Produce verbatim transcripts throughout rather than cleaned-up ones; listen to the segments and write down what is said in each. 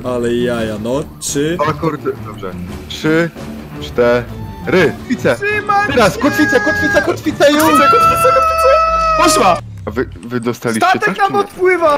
Ale jaja, no. Trzy. Dwa kordy, dobrze. Trzy, cztery. Kotwicę. Teraz, kotwica, kotwica, kotwica już. Kotwica, kotwica, kotwica. Poszła. A wy, wy dostaliście Statek coś, nam czy nie? odpływa!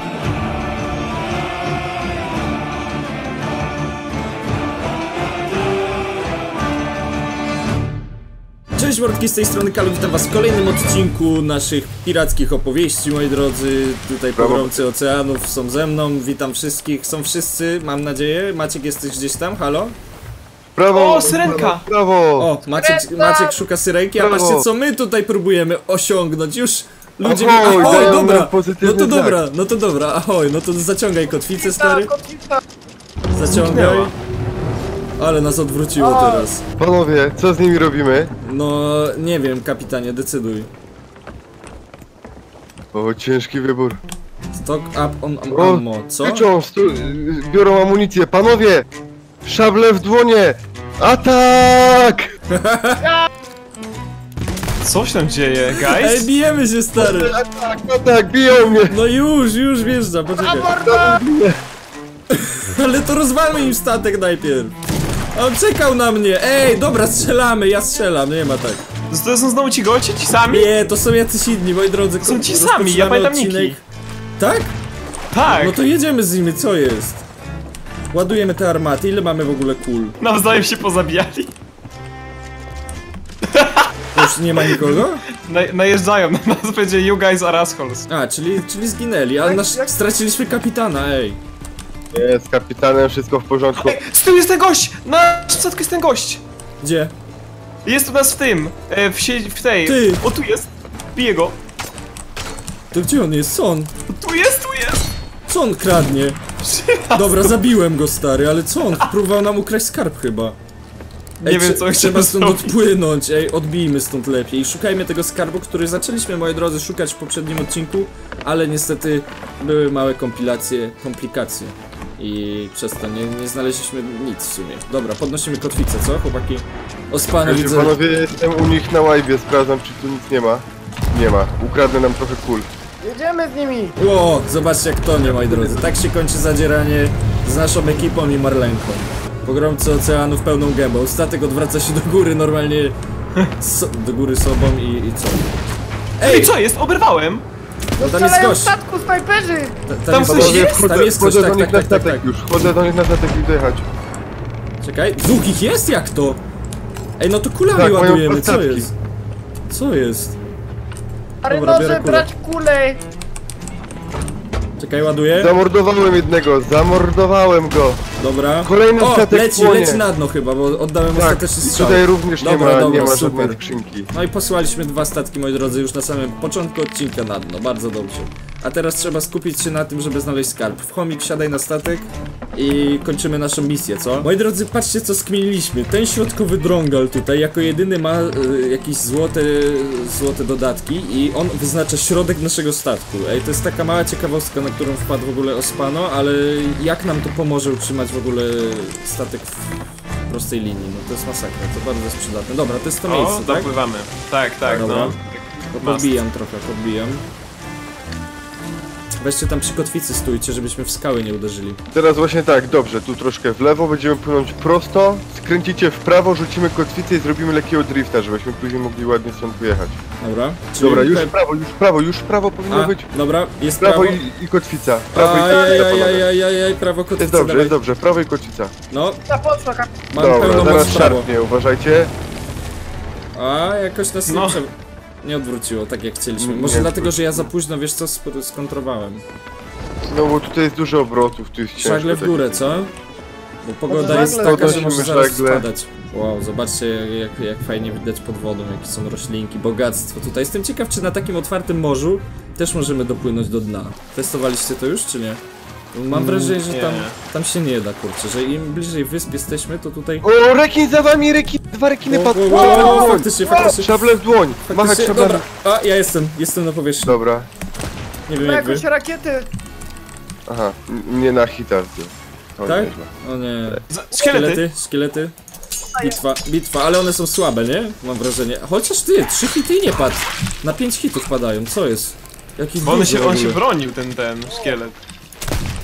Cześć mordki, z tej strony Kalu, witam was w kolejnym odcinku naszych pirackich opowieści, moi drodzy. Tutaj pogromcy oceanów są ze mną, witam wszystkich, są wszyscy, mam nadzieję. Maciek, jesteś gdzieś tam, halo? Brawo! O, syrenka! Brawo! O, Maciek, Maciek szuka syrenki, a Brawo. patrzcie co my tutaj próbujemy osiągnąć, już ludzie... Ahoj, Ahoj, dają dobra, nam pozytywny no to znak. dobra, no to dobra, ahoj, no to zaciągaj kotwicę, stary, Kotwica! zaciągaj. Ale nas odwróciło O. teraz. Panowie, co z nimi robimy? No, nie wiem, kapitanie, decyduj. O, ciężki wybór. Stock up on O, ammo, co? Tyczą, stu, biorą amunicję. Panowie! Szable w dłonie! Atak! Co się tam dzieje, Ej, guys? bijemy się, stary! Atak, atak, biją mnie! No już, już wjeżdża, poczekaj. Ale to rozwalmy im statek najpierw. On czekał na mnie. Ej, dobra, strzelamy, ja strzelam, nie ma tak. To są znowu ci goście, ci sami? Nie, to są jacyś inni, moi drodzy. To są ci rozpoczynamy sami, ja pamiętam odcinek. niki. Tak? Tak! No to jedziemy z nimi, co jest? Ładujemy te armaty, ile mamy w ogóle kul? Nawzajem się pozabijali. Już nie ma nikogo? Na, najeżdżają na nas, będzie you guys are assholes. A, czyli, czyli zginęli, ale Jak- nasz, jak- straciliśmy kapitana, ej. Nie, z kapitanem wszystko w porządku. Ej, z tyłu jest ten gość! Na statku jest ten gość! Gdzie? Jest u nas w tym, e, w, sie w tej. Ty. O, tu jest! Biję go! To gdzie on jest? Co on? Tu jest, tu jest! Co on kradnie? Dobra, zabiłem go, stary, ale co on? Próbował nam ukraść skarb chyba. Nie wiem, trze- co trzeba chciałem stąd zrobić. odpłynąć, ej, odbijmy stąd lepiej. I szukajmy tego skarbu, który zaczęliśmy, moi drodzy, szukać w poprzednim odcinku, ale niestety były małe kompilacje, komplikacje. I przez to nie, nie znaleźliśmy nic w sumie. Dobra, podnosimy kotwicę, co, chłopaki? Ospano Wiecie, widzę. panowie, jestem u nich na łajbie, sprawdzam, czy tu nic nie ma. Nie ma. Ukradnę nam trochę kul. Jedziemy z nimi! Ło, zobaczcie jak to nie, moi drodzy. Tak się kończy zadzieranie z naszą ekipą i Marlenką. Pogromcy oceanów pełną gębą. Statek odwraca się do góry normalnie. So, do góry sobą i, i co? Ej, Ej, co jest? Oberwałem! no tam jest Strzelają gość. w statku, snajperzy! Ta, tam, Tam jest, coś gość. jest? Wchodzę, Tam jest ktoś, wchodzę tak, do tak, nich tak, na tak, statek tak. już. Wchodzę do nich na statek i dojechać. Czekaj, dwóch ich jest? Jak to? Ej, no to kulami Tak, mają ładujemy, co statki. jest? Co jest? Marynarze, biorę kulę. brać kulę! Czekaj, ładuję. Zamordowałem jednego, zamordowałem go. Dobra. Kolejny O, statek leci, płonie. leci na dno chyba, bo oddałem Tak, ostateczny i strzał. tutaj również nie Dobra, ma, dobra, nie ma super. żadnej skrzynki. No i posłaliśmy dwa statki, moi drodzy, już na samym początku odcinka na dno, bardzo dobrze. A teraz trzeba skupić się na tym, żeby znaleźć skarb. W chomik siadaj na statek i kończymy naszą misję, co? Moi drodzy, patrzcie co skminiliśmy. Ten środkowy drągal tutaj jako jedyny ma y, jakieś złote, złote dodatki i on wyznacza środek naszego statku. Ej, to jest taka mała ciekawostka, na którą wpadł w ogóle Ospano, ale jak nam to pomoże utrzymać w ogóle statek w prostej linii? No to jest masakra, to bardzo jest przydatne. Dobra, to jest to O, miejsce, tak? dopływamy. Tak, tak, Dobra. no. To podbijam trochę, podbijam. Weźcie tam przy kotwicy stójcie, żebyśmy w skały nie uderzyli. Teraz właśnie tak, dobrze, tu troszkę w lewo, będziemy płynąć prosto, skręcicie w prawo, rzucimy kotwicę i zrobimy lekkiego drifta, żebyśmy później mogli ładnie stąd wyjechać. Dobra. Czyli Dobra, już pe- w prawo, już w prawo, już w prawo powinno A, być. dobra, jest W prawo prawo. i, i kotwica. W prawo i kotwica, panowie. Ajajajajajaj, prawo kotwica, Jest dobrze, dawaj. jest dobrze, w prawo i kotwica. No, Ta poszła, kap... mam Dobra, pełną zaraz moc w prawo. szarpnie, uważajcie. A, jakoś nas nie, No. prze... nie odwróciło, tak jak chcieliśmy. Nie Może dlatego, że ja za odwróciło. późno, wiesz co, sp- skontrowałem. No bo tutaj jest dużo obrotów, tu jest ciężko. Szlagle w tak. górę, co? Bo pogoda Może jest żagle taka, że podnosimy może zaraz żagle. spadać. Wow, zobaczcie jak, jak fajnie widać pod wodą, jakie są roślinki, bogactwo tutaj. Jestem ciekaw, czy na takim otwartym morzu też możemy dopłynąć do dna. Testowaliście to już, czy nie? Mam wrażenie, że nie. tam, tam się nie da, kurczę, że im bliżej wysp jesteśmy, to tutaj... O, rekin za wami, rekin! Dwa rekiny Wow, padły! wow, wow, Wow, faktycznie, faktycznie, Szable w dłoń! Machać faktycznie, szablami. dobra, a ja jestem, jestem na powierzchni, Dobra. nie wiem Ma jak wy. jakąś rakiety! Aha, n- nie na hita zdjął. O, Tak? nieźle. O nie, Z- Szkielety! szkielety, szkielety, bitwa, bitwa, ale one są słabe, nie? Mam wrażenie, chociaż ty, trzy hity i nie padł, na pięć hitów padają, co jest? Jaki Bo on duży się, w on się ogóle. bronił, ten, ten szkielet.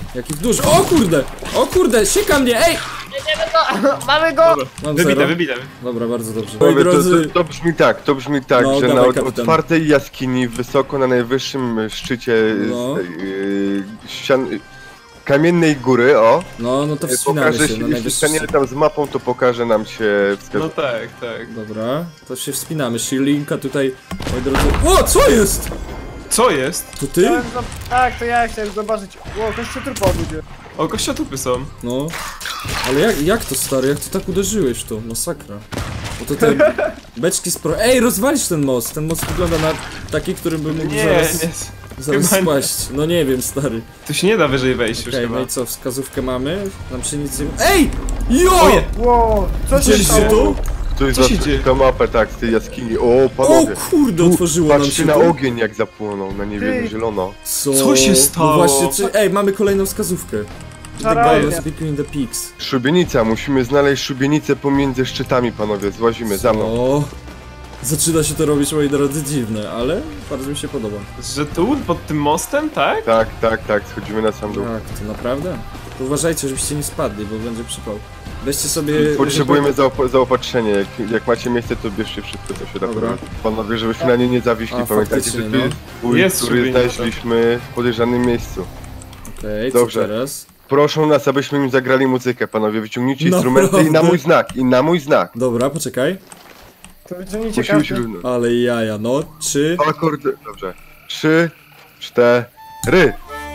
Jaki duży. O kurde! O kurde, sieka mnie, ej! Mamy go! Mam Wybite, zero. wybite. Dobra, bardzo dobrze. Moi Panowie, to, drodzy, to, to brzmi tak, to brzmi tak, No, że dawaj, na kapitan. otwartej jaskini, wysoko na najwyższym szczycie No. z, yy, ścian, kamiennej góry, o, no, no to wspinamy pokaże się się, na jeśli najwyższy... staniemy tam z mapą, to pokaże nam się No wskazówka. tak, tak. Dobra, to się wspinamy. Shilinka tutaj, moi drodzy... O, co jest? Co jest? To ty? Chciałem zob- Tak, to ja chciałem zobaczyć. Ło, kościół trupa ludzie. O, kościotupy są. No. Ale jak, jak to, stary? Jak ty tak uderzyłeś w to? Masakra. Bo to te beczki spro... Ej, rozwalisz ten most! Ten most wygląda na taki, który by mógł Nie, zaraz, nie. zaraz chyba nie. spaść. No nie wiem, stary. Tu się nie da wyżej wejść już Okej, chyba. no i co? Wskazówkę mamy? Nam się nic nie... Ej! Jo! Oje! Ło, co się Widzieliście stało? to? Ktoś Co się zaczął dzieje? tę mapę, tak, z tej jaskini. O, O panowie. kurde, Tu, otworzyło nam patrzcie się na to. ogień jak zapłonął, na niebieskie Ty. zielono. Co? Co się No stało? właśnie, czy... Ej, mamy kolejną wskazówkę. The Zarabia. Gaius between the peaks. Szubienica, musimy znaleźć szubienicę pomiędzy szczytami, panowie, złazimy, za mną. O, zaczyna się to robić, moi drodzy, dziwne, ale bardzo mi się podoba. Że tu, pod tym mostem, tak? Tak, tak, tak, schodzimy na sam dół. Tak, to naprawdę? To uważajcie, żebyście nie spadli, bo będzie przypał. Weźcie sobie... Potrzebujemy zaop zaopatrzenia, jak, jak macie miejsce, to bierzcie wszystko, co się da. Dobra. Panowie, żebyśmy na nie nie zawiśli, A, pamiętajcie, faktycznie, że to no. jest bój, Jest który szubienica. znaleźliśmy w podejrzanym miejscu. Okej, co Dobrze. teraz? Proszę nas, abyśmy im zagrali muzykę, panowie, wyciągnijcie No, instrumenty i na naprawdę? mój znak, i na mój znak. Dobra, poczekaj. To wyciągnijcie Musi być każdy. równo. Ale jaja, no, trzy... Akordy, dobrze. Trzy, cztery.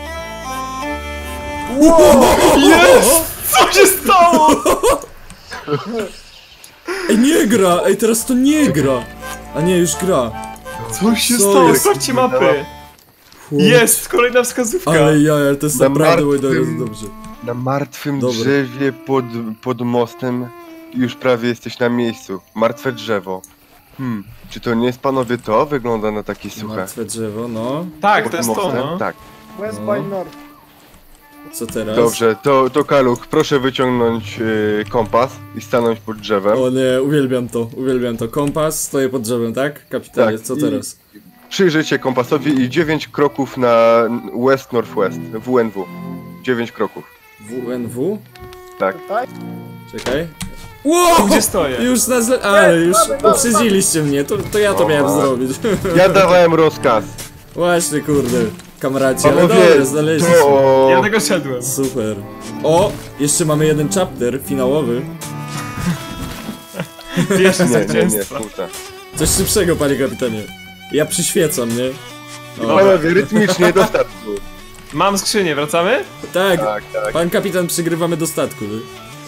Jest! Co się stało? Ej, nie gra! Ej, teraz to nie gra! A nie, już gra. Co się Co stało? jest? Sprawdźcie mapy! Chłop. Jest! Kolejna wskazówka! Ale jaja, to jest Na naprawdę, moi martwym- drodzy, dobrze. Na martwym Dobra. drzewie pod, pod mostem już prawie jesteś na miejscu. Martwe drzewo. Hmm, czy to nie jest, panowie, to? Wygląda na takie suche. Martwe drzewo, no. Tak, Pod to jest to, mostem? no. Tak. West No. by North. Co teraz? Dobrze, to, to Kaluch, proszę wyciągnąć yy, kompas i stanąć pod drzewem. O nie, uwielbiam to, uwielbiam to. Kompas, stoję pod drzewem, tak? Kapitanie, Tak, co i- teraz? Przyjrzyj się kompasowi i dziewięć kroków na west northwest, W N W. dziewięć kroków. W N W? Tak. Tutaj? Czekaj. Wow! Gdzie stoję? Już nas... le- Ale już mamy, mamy, uprzedziliście mnie, to, to ja to O, miałem tak. zrobić. Ja dawałem rozkaz. Właśnie, kurde. Kamraci, ale Panowie, dobra, znaleźliśmy. to... Ja tego szedłem. Super. O! Jeszcze mamy jeden chapter finałowy. Pierwsze Nie, nie, nie, zwycięstwo. smutne. Coś szybszego, panie kapitanie. Ja przyświecam, nie? O, Panowie, rytmicznie do statku. Mam skrzynię, wracamy? tak, Tak, tak. pan kapitan przygrywamy do statku. nie?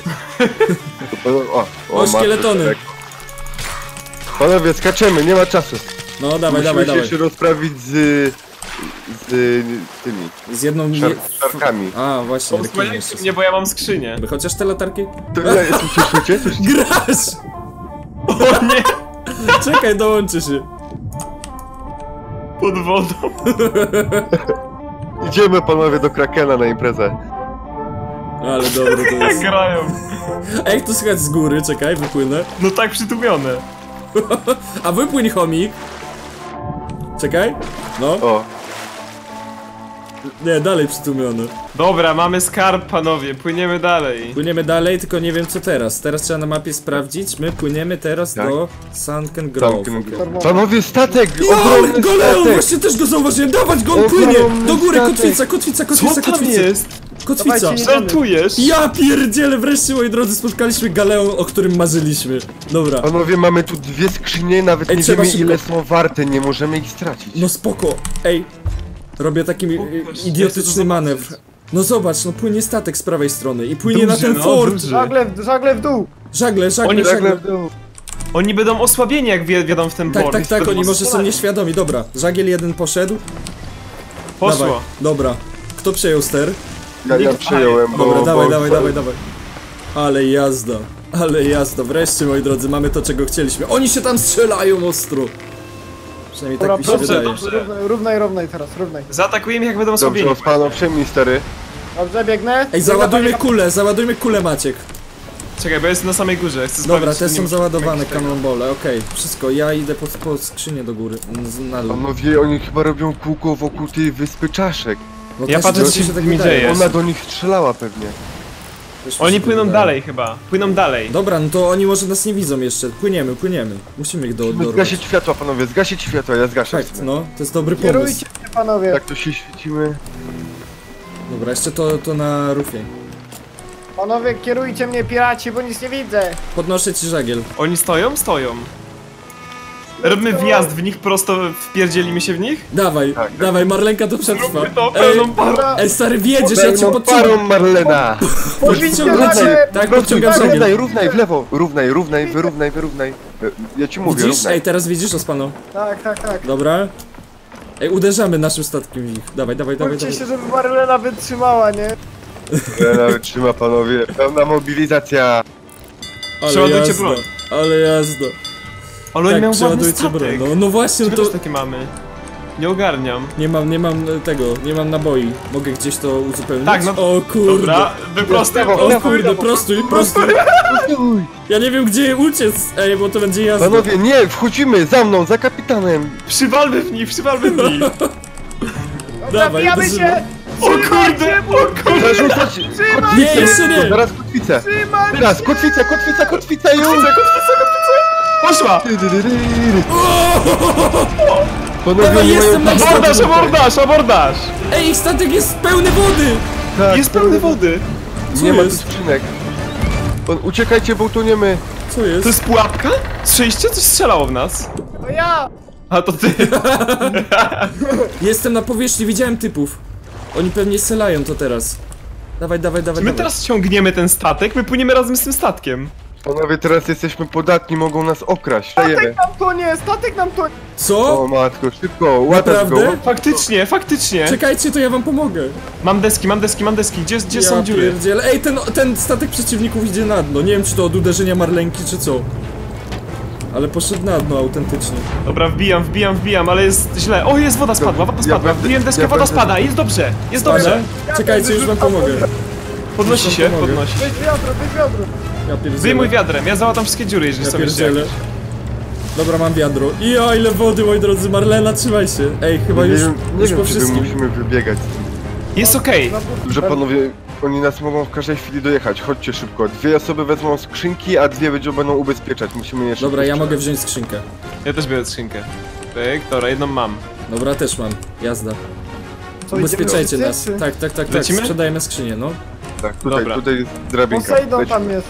O, O, szkieletony. Martwy Panowie, skaczemy, nie ma czasu. No, dawaj, Musimy dawaj, się dawaj. jeszcze rozprawić z... z tymi Z jedną... szar, nie- szarkami. A, właśnie. rekiny Osłaniajcie jeszcze mnie, bo ja mam skrzynię. są. Chociaż te latarki... To ja jestem cieszycie? Coś... Grasz! O nie! Czekaj, dołączy się. Pod wodą. Idziemy, panowie, do Krakena na imprezę. Ale dobre to Jak jest. grają. A jak to słychać z góry? Czekaj, wypłynę. No tak przytłumione. A wypłyń, chomik. Czekaj. No. O, Nie, dalej przytłumiony. Dobra, mamy skarb, panowie, płyniemy dalej. Płyniemy dalej, tylko nie wiem co teraz. Teraz trzeba na mapie sprawdzić. My płyniemy teraz Tak. do Sunken Grove. Sunken okej. Grove. Panowie, statek! Jo, Ogromny Goleon! statek! Właśnie też go zauważyłem! Dawać go, on Ogromny płynie! Do góry, statek. kotwica, kotwica, Co kotwica, tam kotwica! jest? Kotwica! Dawajcie, Żartujesz? Ja pierdzielę, wreszcie, moi drodzy, spotkaliśmy Galeon, o którym marzyliśmy. Dobra. Panowie, mamy tu dwie skrzynie, nawet Ej, nie trzeba wiemy szybko. ile są warte, nie możemy ich stracić. No spoko. Ej. Robię taki e, Pokaż, ja chcę to idiotyczny zobaczyć. manewr. No zobacz, no płynie statek z prawej strony i płynie na Duży, ten no, fort. duży. Żagle, w- żagle w dół! Żagle, żagle, Oni żagle. Żagle w dół. Oni będą osłabieni, jak wje- wjadą w ten Tak, port. tak, tak, Będą oni może są osłabieni. nieświadomi. Dobra, żagiel jeden poszedł. Poszło. Dawaj. Dobra. Kto przejął ster? Ja, ja Nikt- przejąłem, bo... Dobra, bo, dawaj, bo, dawaj, dawaj, dawaj. Ale jazda. Ale jazda. Wreszcie, moi drodzy, mamy to, czego chcieliśmy. Oni się tam strzelają ostro. Przynajmniej tak Dobra, mi się dobrze, wydaje. dobrze. Równaj, równaj, równaj teraz, równaj. Zaatakujemy, jak będą Dobrze, osłabieni. Ospano, przejmij stery. Dobrze, biegnę. Ej, załadujmy kulę, załadujmy kulę, Maciek. Czekaj, bo jest na samej górze. Chcę Dobra, sprawdzić, te czy są nie- załadowane jakiś tego. kanonbole, okej, wszystko, ja idę po, po skrzynię do góry, z- na dół. Panowie, oni chyba robią kółko wokół tej wyspy czaszek. No Ja też- patrzę, też co się tak mi wydaje. dzieje. Ona do nich strzelała pewnie. Też mi Oni się płyną wydaje. dalej chyba. Płyną dalej. Dobra, no to oni może nas nie widzą jeszcze. Płyniemy, płyniemy. Musimy ich do, Musimy dorwać. zgasić światła, panowie, zgasić światła, ja zgaszę. w Fakt, sumie. no, to jest dobry pomysł. Kierujcie mnie, panowie. Tak to się świecimy. Dobra, jeszcze to, to na rufie. Panowie, kierujcie mnie, piraci, bo nic nie widzę. Podnoszę ci żagiel. Oni stoją? Stoją. Robimy wjazd w nich prosto, wpierdzielimy się w nich? Dawaj, Tak, tak. dawaj, Marlenka to przetrwa. Zróbmy to Ej, pełną parą. Dobra, ej, stary, wiedziesz, ja cię Pełną podciągam. parą, Marlena! powinniście podciągam nagle... cię. Tak, podciągam Równaj, żagiel. równaj, w lewo, równaj, równaj, wyrównaj, wyrównaj. Ja ci mówię, Widzisz? równaj. Ej, teraz widzisz, Ospano? Tak, tak, tak. Dobra. Ej, uderzamy naszym statkiem w nich. Dawaj, dawaj, dawaj, Bójcie dawaj. się, żeby Marlena wytrzymała, nie? Marlena trzyma, panowie, pełna mobilizacja. Ale Przeładujcie jazda, broń. ale jazda. Ale oni Tak, mają ładny przeładujcie broń. statek. No, no właśnie, no Czego to... też takie mamy? Nie ogarniam. Nie mam, nie mam e, tego, nie mam naboi. Mogę gdzieś to uzupełnić? Tak, no- O kurde. Dobra, wyprostuj, O kurde, prostuj, prostuj. Ja nie wiem gdzie uciec. Ej, bo to będzie jazda. Panowie, nie, wchodzimy, za mną, za kapitanem. Przywalmy w nich, przywalmy w nich. Dawaj, Zabijamy uderzymy. się! O kurde, o kurde. Zarzucać kotwicę. Nie, jeszcze nie. Zaraz kotwicę. Trzymaj Teraz, się! kotwica, kotwica, kotwica już. Poszła! Panowie, Dawaj, nie jestem mają... na Abordaż, abordaż, abordaż! Ej, ich statek jest pełny wody. Tak, Jest pełny wody. Co nie ma tu jest? skrzynek. On, uciekajcie, bo utoniemy. Co jest? To jest pułapka? Słyszeliście? Coś strzelało w nas. To ja! A to ty. Jestem na powierzchni, widziałem typów. Oni pewnie strzelają to teraz. Dawaj, dawaj, dawaj, My dawaj. teraz ciągniemy ten statek, my płyniemy razem z tym statkiem. Panowie, teraz jesteśmy podatni, mogą nas okraść. Dajemy. Statek nam tonie, statek nam tonie! Co? O matko, szybko, łatać go. Naprawdę? Faktycznie, faktycznie. Czekajcie, to ja wam pomogę. Mam deski, mam deski, mam deski. Gdzie, gdzie Ja są dziury? pierdzielę. Ej, ten, ten statek przeciwników idzie na dno. Nie wiem, czy to od uderzenia Marlenki, czy co. Ale poszedł na dno autentycznie. Dobra, wbijam, wbijam, wbijam, ale jest źle. O, jest woda spadła, woda Ja spadła. będę- Wbiłem deskę, ja woda będę- spada, jest dobrze, jest Ale? dobrze. Czekajcie, już wam pomogę. Podnosi Już się, wam pomogę. podnosi. Weź wiadro, weź wiadro! Ja pierdzielę. Wyjmuj wiadrem, ja załatam wszystkie dziury, jeżeli Ja są jeszcze pierdzielę. jakieś. Dobra, mam wiadro. I o, ile wody, moi drodzy. Marlena, trzymaj się. Ej, chyba Nie już, wiem, nie już wiem, po czy my wszystkim. musimy wybiegać. Jest okej. Że panowie, oni nas mogą w każdej chwili dojechać. Chodźcie szybko. Dwie osoby wezmą skrzynki, a dwie będzie będą ubezpieczać. Musimy je szybko Dobra, ja sprzedać. mogę wziąć skrzynkę. Ja też biorę skrzynkę. Tak, dobra, jedną mam. Dobra, też mam. Jazda. Co, Ubezpieczajcie idziemy nas. do Tak, tak, tak, tak. Lecimy? Sprzedajemy skrzynię, no. Tak, tutaj, Dobra. tutaj jest drabinka. Posejdon Lećmy. tam jest.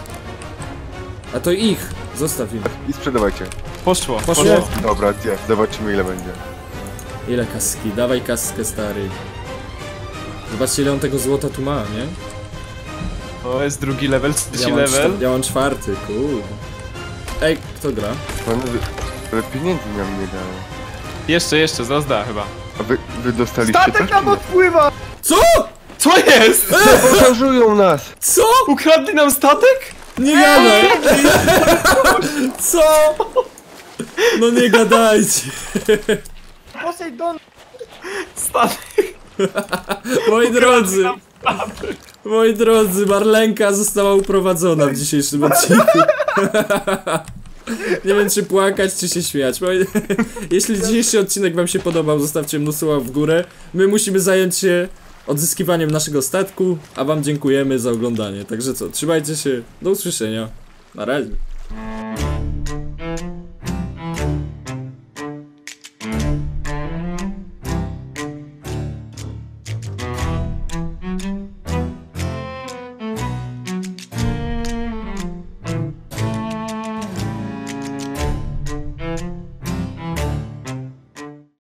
A to ich. Zostaw im. I sprzedawajcie. Poszło, Poszło. poszło. Dobra, gdzie? Zobaczymy ile będzie. Ile kaski? Dawaj kaskę, stary. Zobaczcie, ile on tego złota tu ma, nie? To jest drugi level, Ja trzeci mam, level. czter- ja mam czwarty, kurde. Ej, kto gra? Panowie, ale pieniędzy nam nie dało. Jeszcze, jeszcze, zaraz da chyba. A wy, wy dostaliście Statek coś? nam odpływa! Co? Co jest? Sabotażują nas! Co? Ukradli nam statek? Nie gadaj! Co? No nie gadajcie. Posejdon! Statek. Moi drodzy. Moi drodzy, Marlenka została uprowadzona w dzisiejszym odcinku. Nie wiem, czy płakać, czy się śmiać. Moi... Jeśli dzisiejszy odcinek wam się podobał, zostawcie mnóstwo łap w górę. My musimy zająć się odzyskiwaniem naszego statku, a wam dziękujemy za oglądanie. Także co, trzymajcie się, do usłyszenia. Na razie.